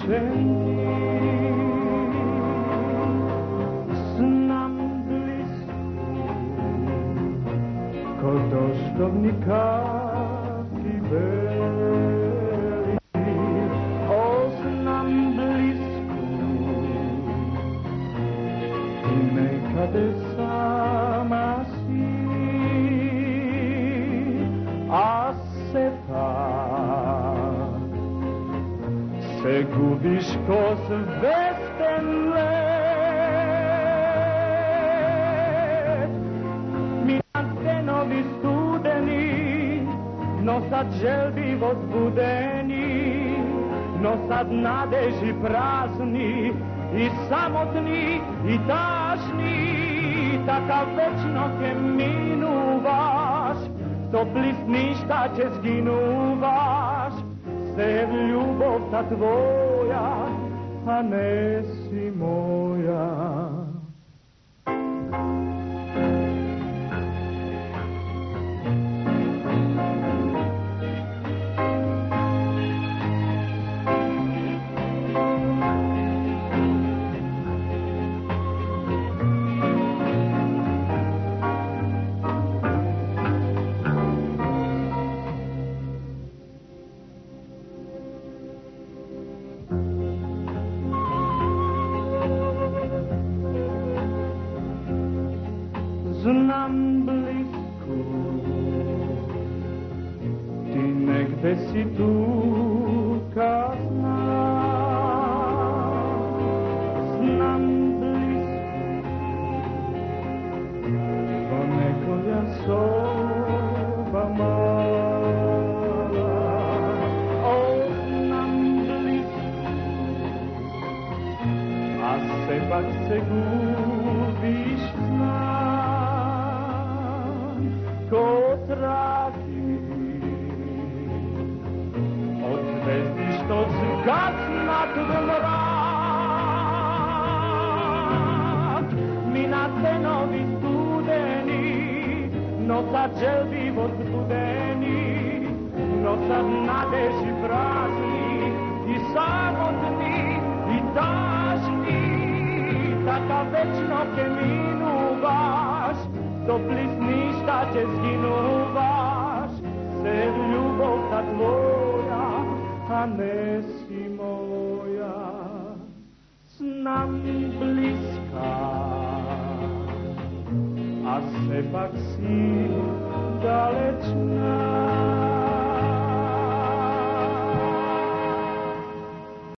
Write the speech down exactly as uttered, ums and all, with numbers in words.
svečeni, znam blisku kod doždovnika i beli. O, znam blisku i nekade sama si, a se pak se gubiš ko zvezden led. Mi antenovi studeni, no sad želbi возбудeni, no sad nadeži prazni i samotni i tažni, takav večno ke minuvaš, topli sni šta će zginuvaš, se ljubov ta tvoja, a ne si moja. Znam blisku, ti negde si tu kad znam. Znam blisku, ko nekolja soba mala. O, znam blisku, a sepak se gubiš znam. Ko tragi od zvezdi što zgasnat v mrak. Mi na tenovi studeni, no sad želbi возбудeni, no sad nadeži prazni i samotni i tažni, takav večno ke minuvaš, topli sni šta će zginuvaš, se ljubov ta tvoja, a ne si moja. Znam bliska, a sepak si dalečna.